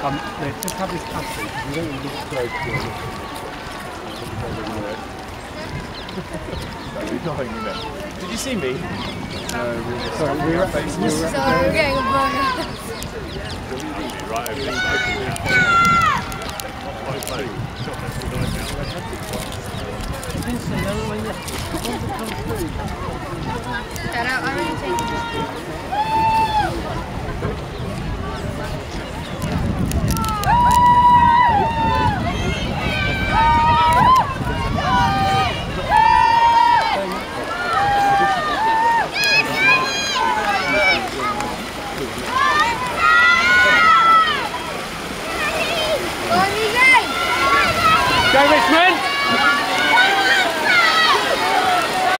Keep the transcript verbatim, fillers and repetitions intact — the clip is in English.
Um, let's just have this pasty, because we don't want to look close to it. Did you see me? No, we were, sorry, we were at So we're getting a burger. Right over this Shout out,